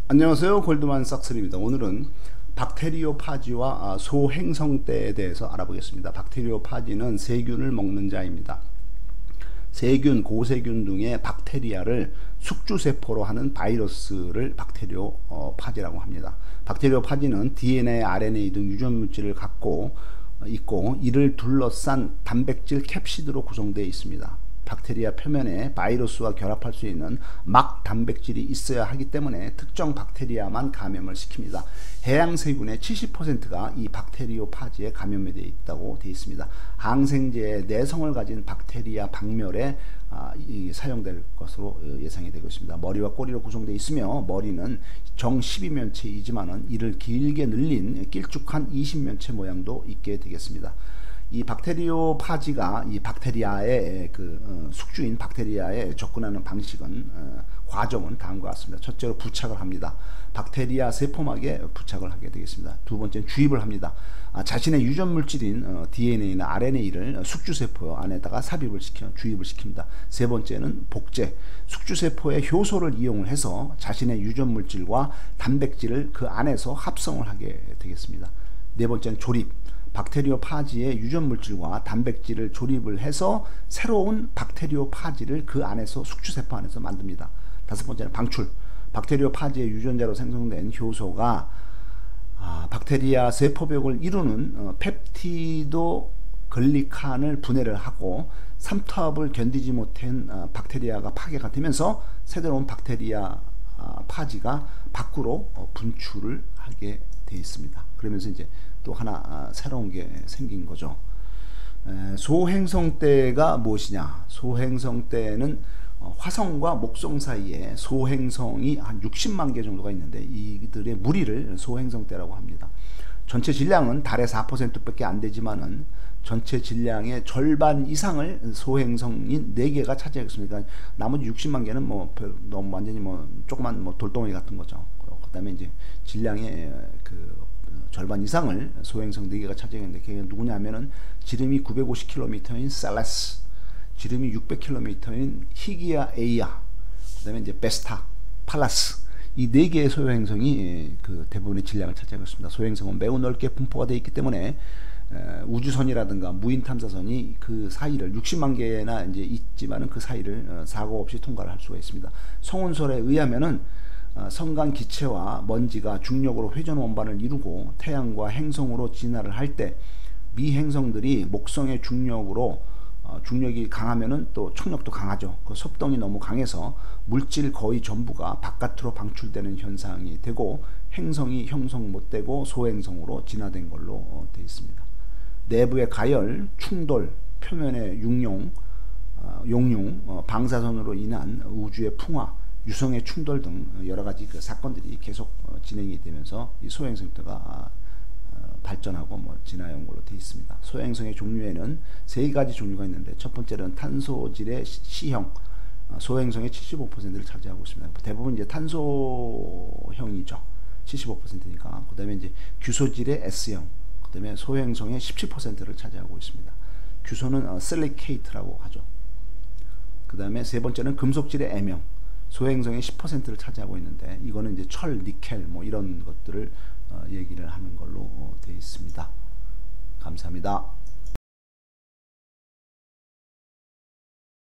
안녕하세요. 골드만삭스입니다. 오늘은 박테리오파지와 소행성대에 대해서 알아보겠습니다. 박테리오파지는 세균을 먹는 자입니다. 세균, 고세균 등의 박테리아를 숙주세포로 하는 바이러스를 박테리오파지라고 합니다. 박테리오파지는 DNA, RNA 등 유전물질을 갖고 있고 이를 둘러싼 단백질 캡시드로 구성되어 있습니다. 박테리아 표면에 바이러스와 결합할 수 있는 막 단백질이 있어야 하기 때문에 특정 박테리아만 감염을 시킵니다. 해양세균의 70%가 이 박테리오파지에 감염이 되어 있다고 되어 있습니다. 항생제의 내성을 가진 박테리아 박멸에 사용될 것으로 예상이 되고 있습니다. 머리와 꼬리로 구성되어 있으며 머리는 정 12면체이지만은 이를 길게 늘린 길쭉한 20면체 모양도 있게 되겠습니다. 이 박테리오파지가 이 박테리아의 숙주인 박테리아에 접근하는 방식은 과정은 다음과 같습니다. 첫째로 부착을 합니다. 박테리아 세포막에 부착을 하게 되겠습니다. 두 번째는 주입을 합니다. 자신의 유전물질인 DNA나 RNA를 숙주세포 안에다가 주입을 시킵니다. 세 번째는 복제, 숙주세포의 효소를 이용을 해서 자신의 유전물질과 단백질을 그 안에서 합성을 하게 되겠습니다. 네 번째는 조립, 박테리오파지의 유전물질과 단백질을 조립을 해서 새로운 박테리오파지를 그 안에서 숙주세포 안에서 만듭니다. 다섯 번째는 방출, 박테리오파지의 유전자로 생성된 효소가 박테리아 세포벽을 이루는 펩티도 글리칸을 분해를 하고 삼투압을 견디지 못한 박테리아가 파괴가 되면서 새로운 박테리아 파지가 밖으로 분출을 하게 되어 있습니다. 그러면서 이제 또 하나 새로운 게 생긴 거죠. 소행성대가 무엇이냐? 소행성대는 화성과 목성 사이에 소행성이 한 60만 개 정도가 있는데 이들의 무리를 소행성대라고 합니다. 전체 질량은 달의 4%밖에 안 되지만은 전체 질량의 절반 이상을 소행성인 4개가 차지하겠습니다. 나머지 60만 개는 너무 완전히 조그만 돌덩이 같은 거죠. 그다음에 이제 질량의 절반 이상을 소행성 4개가 차지하는데 그게 누구냐면은 지름이 950km인 셀레스, 지름이 600km인 히기아 에이아, 그다음에 이제 베스타, 팔라스, 이 4개의 소행성이 대부분의 질량을 차지하고 있습니다. 소행성은 매우 넓게 분포가 되어 있기 때문에 우주선이라든가 무인 탐사선이 그 사이를 60만 개나 이제 있지만은 그 사이를 사고 없이 통과를 할 수가 있습니다. 성운설에 의하면은 성간 기체와 먼지가 중력으로 회전 원반을 이루고 태양과 행성으로 진화를 할 때 미 행성들이 목성의 중력이 강하면은 또 trọng力도 강하죠. 그 섭동이 너무 강해서 물질 거의 전부가 바깥으로 방출되는 현상이 되고 행성이 형성 못되고 소행성으로 진화된 걸로 되어 있습니다. 내부의 가열, 충돌, 표면의 용융, 방사선으로 인한 우주의 풍화, 유성의 충돌 등 여러가지 사건들이 계속 진행이 되면서 이 소행성대가 발전하고 진화한 걸로 되어 있습니다. 소행성의 종류에는 3가지 종류가 있는데 첫 번째는 탄소질의 C형, 소행성의 75%를 차지하고 있습니다. 대부분 이제 탄소형이죠. 75%니까. 그 다음에 이제 규소질의 S형, 그 다음에 소행성의 17%를 차지하고 있습니다. 규소는 실리케이트라고 하죠. 그 다음에 세 번째는 금속질의 M형, 소행성의 10%를 차지하고 있는데 이거는 이제 철, 니켈 이런 것들을 얘기를 하는 걸로 되어 있습니다. 감사합니다.